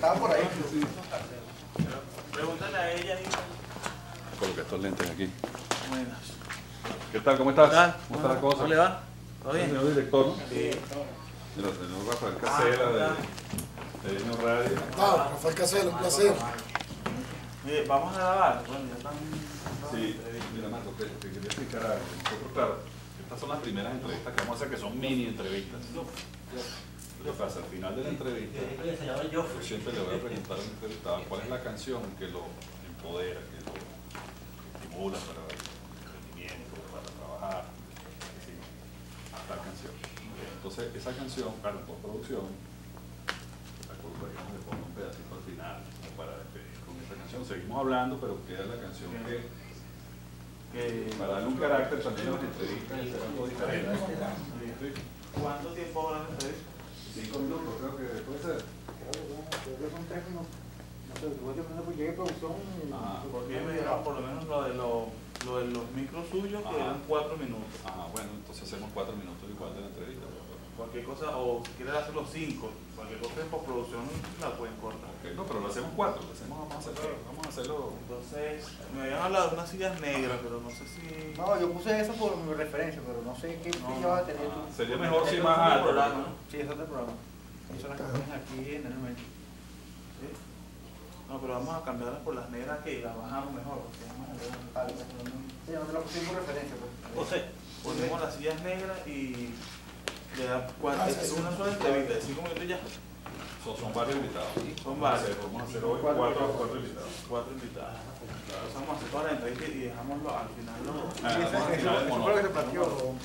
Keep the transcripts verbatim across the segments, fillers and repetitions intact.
estaba por ahí. Sí. Pregúntale a ella. Coloca estos lentes aquí. Buenas. ¿Qué tal? ¿Cómo estás? ¿Qué tal? ¿Cómo está la cosa? ¿Cómo le va? ¿Todo bien? Señor director, ¿no? Sí. Mira, señor Rafael Casela de, de Niño Radio. Ah, Rafael Casela, un placer. Mire, vamos a grabar. Bueno, ya están. Sí, mira, Marco, te, te quería explicar algo. Nosotros, claro, estas son las primeras entrevistas que vamos a hacer, que son mini entrevistas. ¿Qué pasa? Al final de la entrevista, yo siempre le voy a preguntar al entrevistado cuál es la canción que lo empodera, que lo estimula para el rendimiento, para trabajar, sí, tal canción. Entonces, esa canción, claro, por producción, la colocaríamos de fondo un pedacito al final, como para despedir con esta canción. Seguimos hablando, pero queda la canción que, que para darle un carácter también a las entrevistas y hacer algo diferente. ¿Cuánto tiempo habrá la entrevista? Cinco minutos, creo que puede ser. Creo que son tres minutos. No sé, después de que llegue producción. Ajá. Porque me dijeron por lo menos lo de, lo, lo de los micros suyos, que Ajá. eran cuatro minutos. Ajá, bueno, entonces hacemos cuatro minutos igual de la entrevista. Cualquier cosa, o si quieres hacer los cinco, cualquier cosa de postproducción la pueden cortar. Okay, no, pero lo hacemos cuatro, lo hacemos, vamos a hacerlo. Vamos a hacerlo. Entonces, me habían hablado de unas sillas negras, pero no sé si... No, yo puse eso por mi referencia, pero no sé qué No, ya vas a tener tú. Ah, sería mejor si Este más es otro alto. programa, ¿no? Sí, eso es otro programa. Esas son las que ponen aquí en el momento. ¿Sí? No, pero vamos a cambiarlas por las negras que las bajamos mejor. Porque vamos a ver las palmas, pero no- Sí, no te lo puse por referencia. Pues. José, ponemos las sillas negras y le da cuatro, Ah, sí, es sí. una sola entrevista de cinco minutos y ya. Son, son varios invitados. Son Vamos a varios. hacer- Vamos a hacer hoy cuatro, cuatro invitados. Cuatro invitados. Entonces vamos a hacer toda la entrevista y dejámoslo al final. Lo, Ah, Sí, vamos eso, al eso, final del eso fue lo que monólogo. se planteó.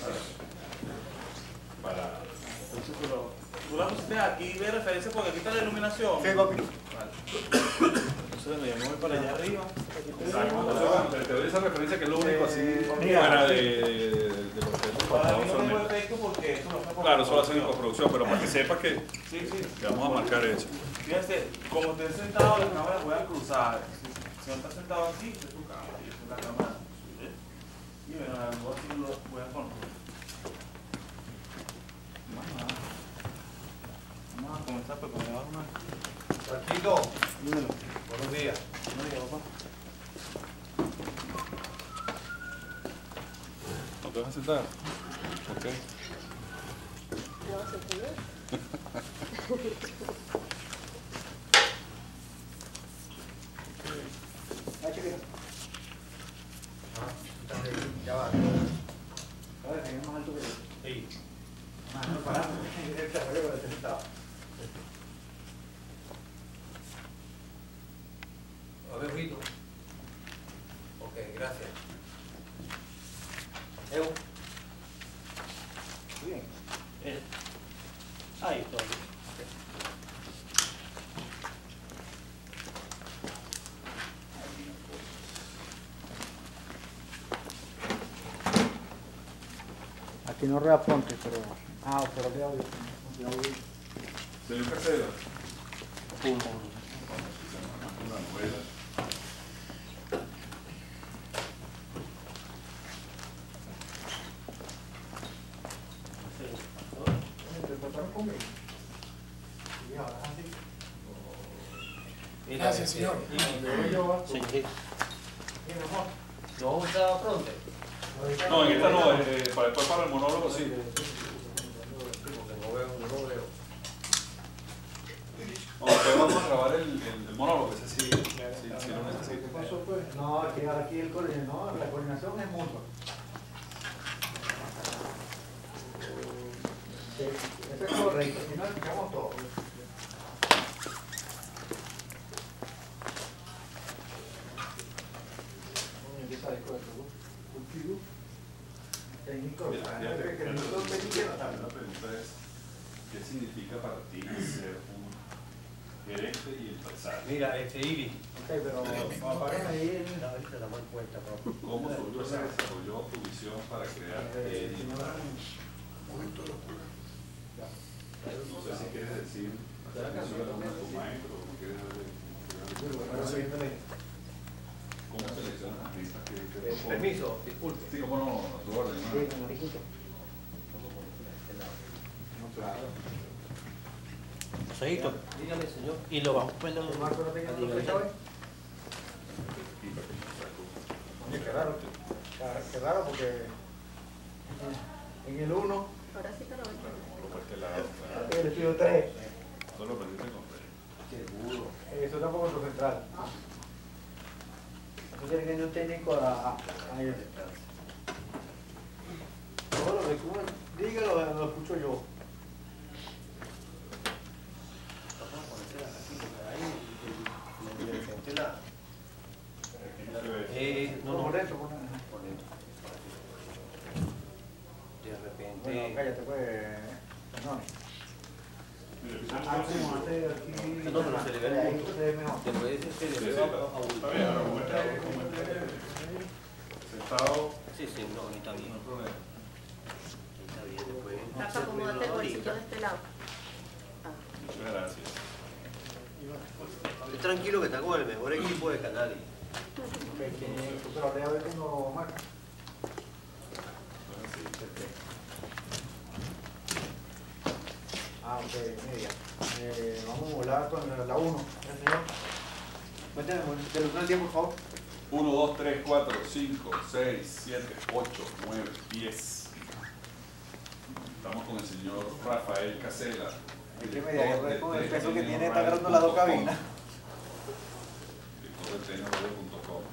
Para... entonces, pero, tú la pusiste aquí de referencia porque aquí está la iluminación. Sí, papi. Vale. Entonces me voy para allá arriba. Exacto. Te doy esa referencia que es lo único así Mira, fuera de, de, de los que hemos Para pasado mí no son tengo el- efecto porque eso lo hace por Claro, eso lo hacen en postproducción. postproducción, pero para que sepas que, Sí, sí. que vamos a marcar eso. Fíjense, como estén sentados, las cámaras voy a cruzar. Si, si no está sentado aquí, esta es tu cámara y esta es la cámara. ¿Sí? Y bueno, algo así lo voy a controlar. Más nada. Vamos a comenzar porque me va a una. Marquito, Dímelo. buenos días. No diga, papá. ¿No te vas a sentar? Ok. Ah, chiquito. Ah, ya va. A ver, tenemos más alto que yo. Sí. Ah, no paramos. El desarrollo para el sentado. A ver, Rito. Ok, gracias. Evo. Bien. Ahí, todo. Aquí no reaponte, pero. Ah, pero de audio. De audio. Señor Casela. Pum. Una novela. Gracias, señor. Señorita. ¿No estaba pronto? No, en esta no, eh, para, después para el monólogo sí. Porque no veo, no veo. No, después vamos a grabar el, el, el monólogo, ese sí, sí, sí lo necesito. ¿Qué pasó, pues? No, aquí, aquí el coordinador, no, la coordinación es mutua. Sí, eso es correcto, si no, escuchamos todo. Empieza a descubrir, contigo. Técnico, Mira, ah, fíjate, que- que la no son técnicos, la ¿no? pregunta es, ¿qué significa para ti ser un gerente y empresario? Mira, este Iris. Ok, pero apágame ahí el... A ver, te la voy cuenta, papá. ¿Cómo surgió, se desarrolló tu visión para crear Eh, el señora, Momento de locura. No sé si quieres decir la canción de alguno de tus maestros o quieres bueno, siguiente. cómo seleccionas artistas que que Eh, proponen? Permiso, disculpe. Sí, cómo no, a tu orden, Sí, ¿no? con Maricito. No, claro. Joséito, dígame, señor. Y lo vamos a poner ¿El Marco no tenía a una fecha nivel. hoy? Oye, qué raro. Qué raro porque en el uno, Ahora sí que lo ven. Por este lado, claro. el estudio tres, Eso lo aprendiste con Fred. Seguro. eso tampoco es lo central. Eso tiene que ir un técnico a, a, a ir. Todo lo que tú digas lo, lo escucho yo. Vamos a ponerse aquí porque ahí de repente la. Eh, no, no. Por dentro, por dentro. Por dentro. De repente. Bueno, cállate pues. No. Mira, Antes, antes aquí. No, pero se le ve ahí mucho. se ve mejor. Te puede decir que Sí, le sí, veo está, a está bien, ahora como está, como está sentado, Sí, sí, no, ahí está no bien. hay problema. Ahí está bien, después. Rafa, acomódate el bolsillo de este lado. Ah. Muchas gracias. Estoy tranquilo que está con el mejor equipo de Canales. Pero ahora ya tengo marca. Entonces, sí, perfecto. Ah, ok, media. Eh, vamos a volar con la uno. ¿El señor? Cuéntame, del uno al diez, por favor. uno, dos, tres, cuatro, cinco, seis, siete, ocho, nueve, diez. Estamos con el señor Rafael Casela. Hay que medir con el peso que tiene, está agarrando las dos cabinas. Director de tenio radio punto com.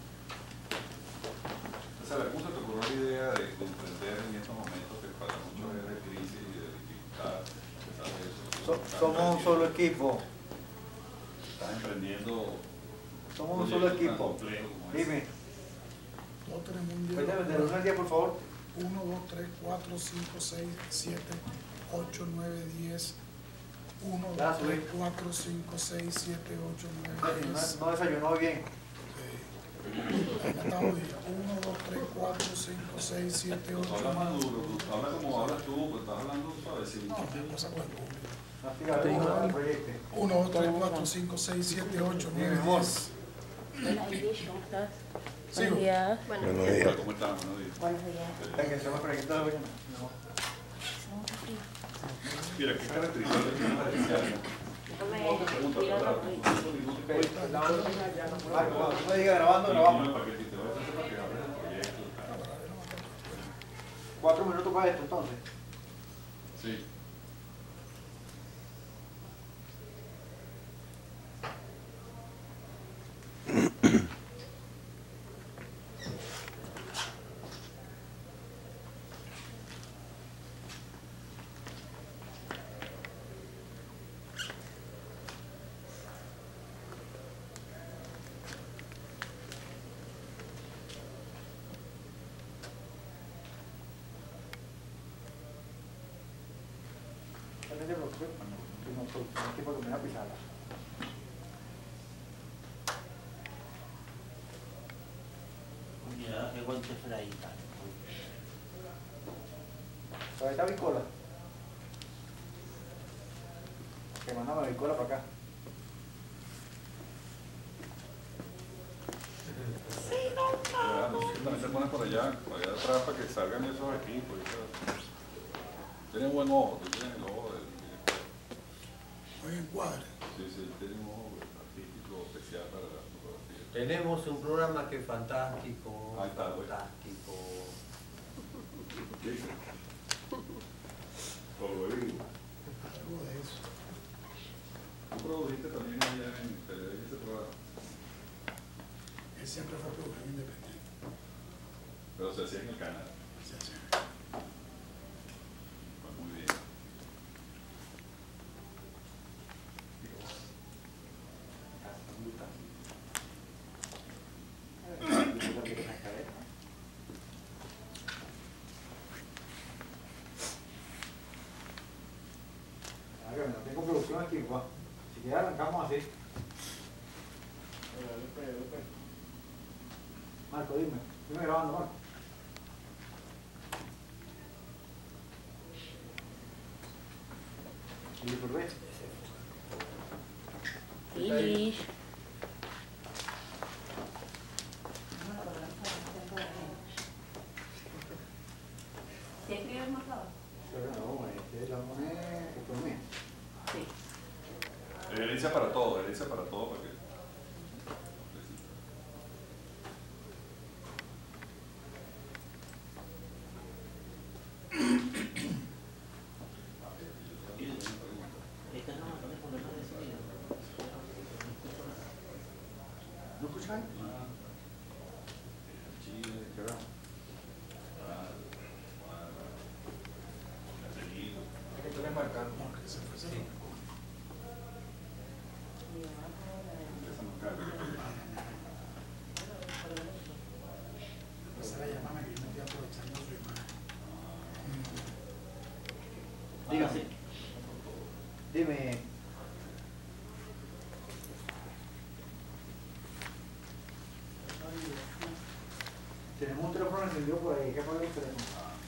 César, ¿cómo se te ocurrió la idea de, de emprender en estos momentos que para muchos es de crisis y de dificultad? ¿Sabes? So- somos un solo equipo. Estás emprendiendo. Somos un solo proyecto tan equipo. complejo como ese. Dime. Todos tenemos un día. Cuéntame, del uno al diez, por favor. uno, dos, tres, cuatro, cinco, seis, siete, ocho, nueve, diez. uno, Ya, dos, tres, subí. cuatro, cinco, seis, siete, ocho, nueve, No, diez. no desayunó bien. Ahí la estamos viendo. uno, dos, tres, cuatro, cinco, seis, siete, Tú ocho, hablas más nueve. duro, tú hablas como hablas tú, pero estás hablando suavecito. No, me pasa con el público. No, fíjate, vamos al proyecto. uno, dos, tres, cuatro, cinco, seis, siete, ocho, Bien, nueve, amor. diez. ¿Cómo estás? Sigo. Buenos días. Bueno, Hola, ¿cómo estás? Buenos días. Buenos días. Venga, que se me proyecto de hoy. Mira, ¿qué características tienes especial? Pregunta, ¿verdad? Marco, cuando tú me digas grabando, grabamos. el paquetito, voy a hacer para que hables del proyecto. Cuatro minutos para esto, entonces. Sí. No te preocupes, que no soy un equipo que me va a pisar. Ya, qué buen chefraíta. Ahí está Bicola. Que mandaba Bicola para acá. Ya, no sé, también te pones por allá, por allá atrás para que salgan esos equipos. ¿Sabes? Tienes buen ojo, tú tienes el ojo del director. Hoy en cuadre. Sí, sí, tiene un ojo artístico especial para la fotografía. Tenemos un programa que es fantástico. Ahí está, güey. Fantástico. ¿Viste? Por lo vivo. Algo de eso. Tú produjiste también allá en Televisa ese programa, Él siempre fue productor independiente. pero se hacía en el canal. Sí, sí. Pues muy bien. Ah, que no tengo producción aquí, pues. Si quieres arrancamos así. Marco, dime. Dime grabando, Marco. ¿Y por qué? Sí. ¿sí escribes más lado? Pero no, este es la moneda economía. Sí. herencia para todos, para que ¿No escuchan? Chile, carajo. Esto es marcado. Esa la llamada que yo me estoy aprovechando su imagen. Dígame. Dime. Tenemos un teléfono encendido por ahí, ¿qué apaga el teléfono?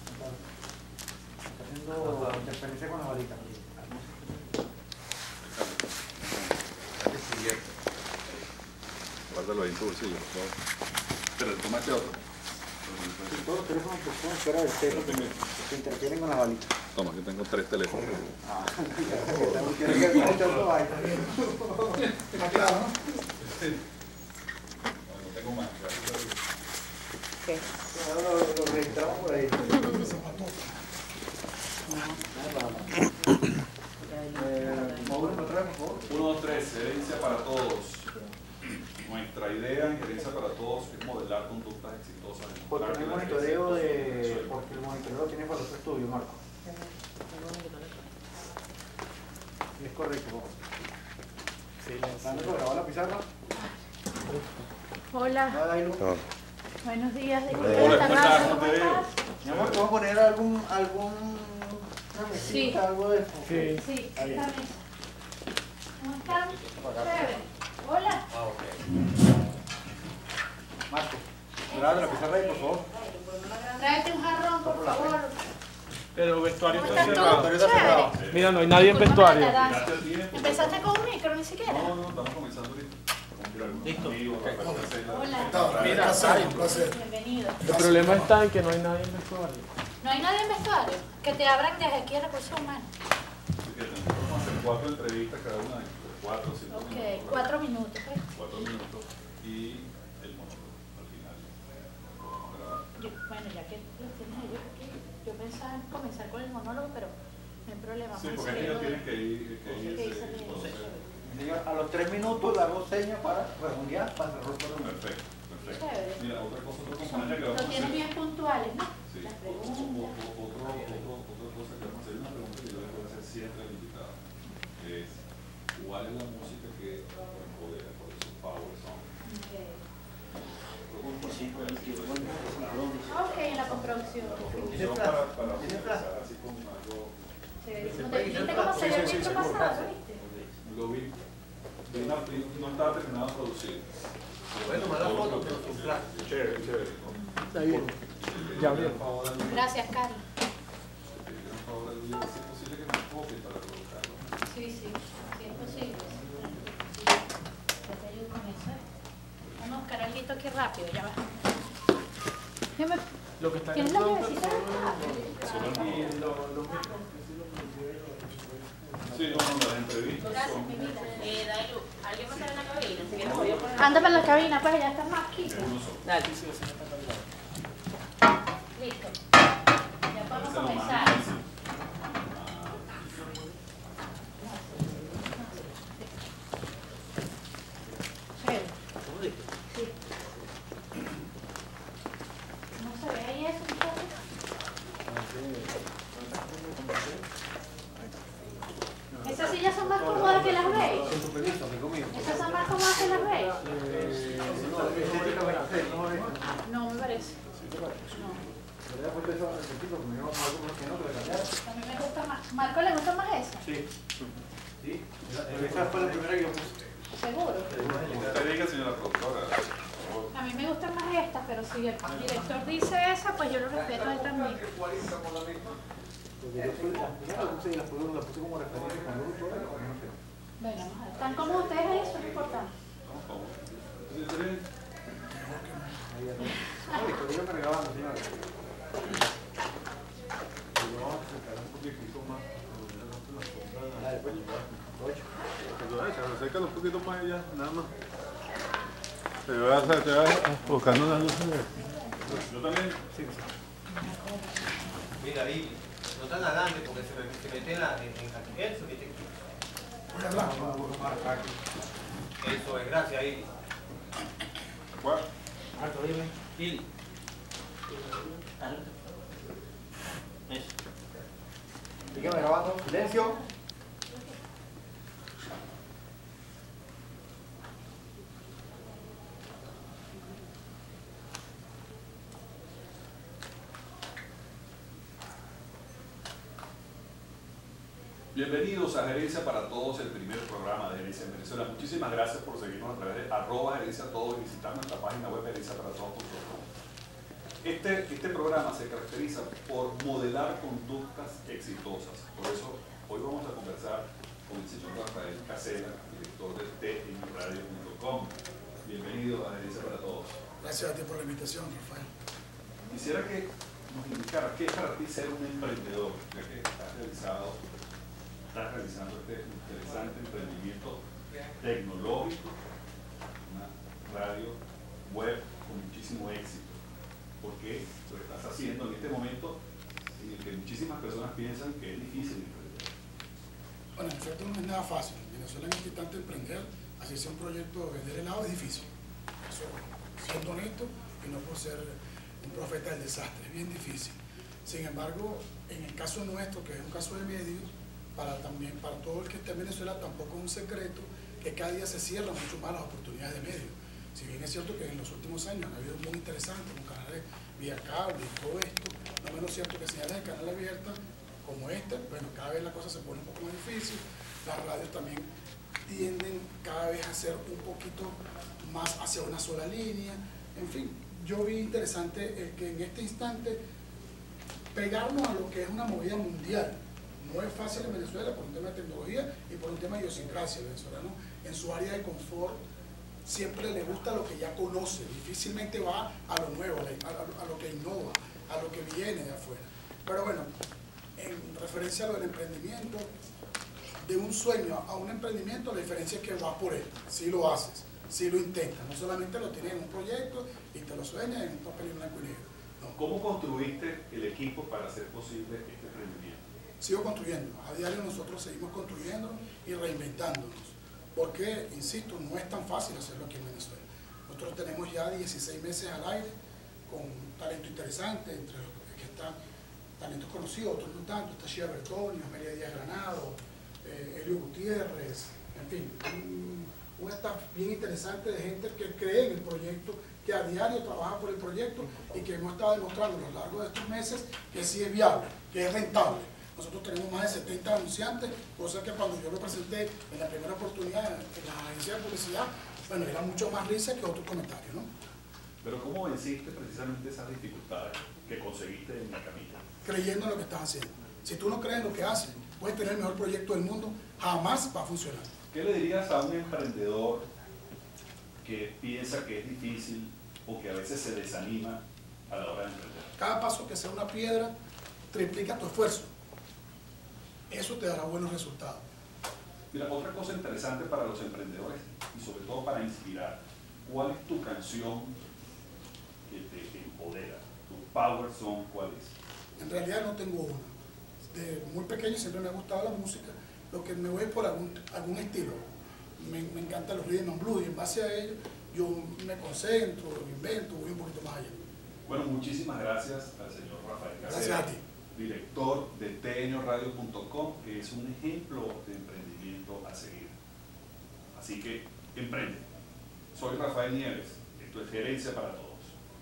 Está haciendo interferencia con la varita. Guárdalo ahí en tu bolsillo. Pero tómate otro. Todos los teléfonos que son fuera del teléfono que se interfieren con la varita. Toma, yo tengo tres teléfonos. Ah, tiene que ver mucho otro vaina. Está claro, ¿no? No tengo más. ¿Qué? Ahora lo, lo registramos por ahí. Eh, módulo para atrás, por favor. uno, dos, tres, herencia para todos. Nuestra idea en herencia para todos es modelar conductas exitosas. Porque no hay monitoreo de. Porque el monitoreo lo tiene para otro estudio, Marco. Es correcto. ¿Dónde lo grabó la pizarra? Hola, Va, Dailu. buenos días. Hola, Disculpe la ¿cómo tardanza, estás? ¿cómo estás? Mi amor, ¿te vamos a poner algún. algún. una mesita, Sí. algo de eso? Sí. Sí, Está bien. esta mesa. ¿Cómo están? Chévere. Hola. Marco, graba la pizarra ahí, por favor. Tráete un jarrón, por favor. Pero el vestuario ¿Cómo está estás cerrado. tú? Chévere. Mira, no hay nadie en Disculpa la vestuario. tardanza. ¿Empezaste con un micro ni siquiera? No, no, estamos comenzando ahorita. Listo. Hola. Mira, un placer, un placer. Bienvenido. El problema está en que no hay nadie en vestuario. ¿No hay nadie en vestuario? Que te abran desde aquí a recursos humanos. Vamos a hacer cuatro entrevistas cada una de cuatro o cinco Ok, minutos. cuatro minutos. ¿eh? Cuatro minutos y el monólogo al final. Lo vamos a grabar. Yo- bueno, ya que los tienes ellos aquí, yo pensaba en comenzar con el monólogo, pero no hay problema. Sí, vamos porque a ellos seguirlo tienen de- que ir, que de- irse. que irse de- entonces, Señor, a los tres minutos le hago señas para redondear, para cerrar el programa. perfecto, perfecto. Chévere. Mira, otra cosa, otro componente que Lo vamos a tienes hacer. bien puntuales, ¿no? Sí, Las otro, preguntas. otro, otro, otro, otra cosa que vamos a hacer, una pregunta que yo le puedo hacer siempre al invitado, es ¿cuál es la música que empodera? Por eso Power Song. Ok, en la comproducción. La producción para, para ¿Tiene empezar así con algo, Chéverísimo. ¿Te viste cómo se dio el filtro pasado, viste? lo vi, vi una- vi- no estaba terminado de producir. Bueno, mala Todo lo foto, que- pero con flash. Chévere, chévere. Está bien. Ya abrió. Gracias, Cari. Si es posible que me copie para colocarlo. Sí, sí, sí es posible. Sí. Ya te ayudo con eso. ¿eh? Vamos a buscar algo aquí rápido, ya va. ¿Qué me- Lo que está en ¿Tienes el la pronto llavecita del Sí, no, no, las entrevistas Gracias, son mi vida. Eh, Dailu, ¿alguien va a estar en la cabina? Si quieres, voy a poner. Anda para la cabina, pues ya está más aquí. incluso. Dale. Listo. Ya podemos Eso es lo más comenzar. difícil. Chévere. Sí. ¿No se ve ahí eso, muchachos? Esas sillas son más cómodas que las veis. Con tu permiso, amigo mío. Esas son más cómodas que las veis. Eh, no, estéticamente, no es. No me parece. Le había puesto eso al sentido, porque yo no algo que no, que le cambiara. A mí me gusta más. ¿Marco le gusta más esa? Sí. Sí. Esa fue la primera que yo puse. Seguro. Usted diga, señora productora. por favor. A mí me gustan más estas, pero si el director dice esa, pues yo lo respeto a él también. Porque yo fui, las primeras las puse y las puse, las puse como referencia con grupo, pero no sé. Bueno, ¿están cómodos ustedes ahí? Eso no importa. Vamos, vamos. Entonces, tres. Ahí ya está. No, listo, dígame grabando, señores. Y vamos a sacar un poquitico más. Dale, pues, ocho. Acércalo un poquito más allá. ya, nada más. Te vas a, te vas buscando una luz. Yo también. Sí, sí. Mira ahí, no tan adelante porque se, me, se mete en la. En, en, aquí, él se mete aquí. Voy a hablar. Eso es, gracias ahí. ¿Cuál? Alto, dime. Gil. Eso. Sígueme grabando. Silencio. Bienvenidos a Gerencia para Todos, el primer programa de Gerencia en Venezuela. Muchísimas gracias por seguirnos a través de arroba gerencia a todos y visitar nuestra página web gerencia para todos punto com. Este, este programa se caracteriza por modelar conductas exitosas. Por eso hoy vamos a conversar con el señor Rafael Casela, director de T N radio punto com. Bienvenido a Gerencia para Todos. Gracias a ti por la invitación, Rafael. Quisiera que nos indicara qué es para ti ser un emprendedor, ya que has realizado Estás realizando este interesante emprendimiento tecnológico, una radio web con muchísimo éxito. Porque lo estás haciendo en este momento en el que muchísimas personas piensan que es difícil emprender. Bueno, en efecto no es nada fácil. En Venezuela es importante emprender, así sea un proyecto de vender helado es difícil. Eso, siendo honesto y no por ser un profeta del desastre, es bien difícil. Sin embargo, en el caso nuestro, que es un caso de medios, Para, también, para todo el que esté en Venezuela tampoco es un secreto que cada día se cierran mucho más las oportunidades de medios. Si bien es cierto que en los últimos años ha habido muy interesantes con canales vía cable y todo esto, no menos cierto que señales de canal abierta como este, bueno, cada vez la cosa se pone un poco más difícil, las radios también tienden cada vez a ser un poquito más hacia una sola línea, en fin, yo vi interesante el que en este instante pegarnos a lo que es una movida mundial. No es fácil en Venezuela por un tema de tecnología y por un tema de idiosincrasia. El venezolano en su área de confort siempre le gusta lo que ya conoce, difícilmente va a lo nuevo, a, a, a lo que innova, a lo que viene de afuera. Pero bueno, en referencia a lo del emprendimiento, de un sueño a un emprendimiento, la diferencia es que vas por él, si lo haces, si lo intentas, no solamente lo tienes en un proyecto y te lo sueñas en un papel en blanco y negro. No. ¿Cómo construiste el equipo para hacer posible este emprendimiento? Sigo construyendo, a diario nosotros seguimos construyendo y reinventándonos, porque, insisto, no es tan fácil hacerlo aquí en Venezuela. Nosotros tenemos ya dieciséis meses al aire, con talento interesante, entre los que están talentos conocidos, otros no tanto, está Shia Bertoni, Amelia Díaz Granado, eh, Elio Gutiérrez, en fin, un, un staff bien interesante de gente que cree en el proyecto, que a diario trabaja por el proyecto y que hemos estado demostrando a lo largo de estos meses que sí es viable, que es rentable. Nosotros tenemos más de setenta anunciantes, cosa que cuando yo lo presenté en la primera oportunidad en la agencia de publicidad, bueno, era mucho más risa que otros comentarios, ¿no? Pero ¿cómo venciste precisamente esas dificultades que conseguiste en la camino? Creyendo en lo que estás haciendo. Si tú no crees en lo que haces, puedes tener el mejor proyecto del mundo, jamás va a funcionar. ¿Qué le dirías a un emprendedor que piensa que es difícil o que a veces se desanima a la hora de emprender? Cada paso que sea una piedra triplica tu esfuerzo. Eso te dará buenos resultados. Mira, otra cosa interesante para los emprendedores y sobre todo para inspirar, ¿cuál es tu canción que te empodera? ¿Tu power song cuál es? En realidad no tengo una. De muy pequeño siempre me ha gustado la música, lo que me voy por algún, algún estilo. Me, me encantan los rhythm and blues y en base a ello yo me concentro, lo invento, voy un poquito más allá. Bueno, muchísimas gracias al señor Rafael Casela. Gracias a ti. Director de T N radio punto com, que es un ejemplo de emprendimiento a seguir. Así que, emprende. Soy Rafael Nieves, esto es Gerencia para Todos.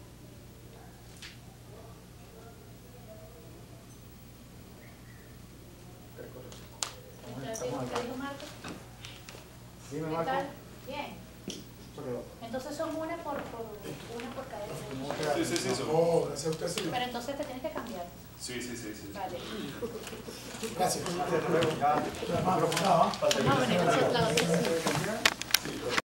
Entonces, ¿qué dijo Marco? Dime, ¿Qué Marco. tal? Bien. Entonces son una por, por, una por cada uno. Sí, sí, sí. sí. Oh, gracias a usted, señor. Pero entonces te tienes que cambiar. Sí, sí, sí, sí. Vale. Gracias. Hasta luego. Ya. Hermano, ¿no? Vamos a venir a hacer la otra.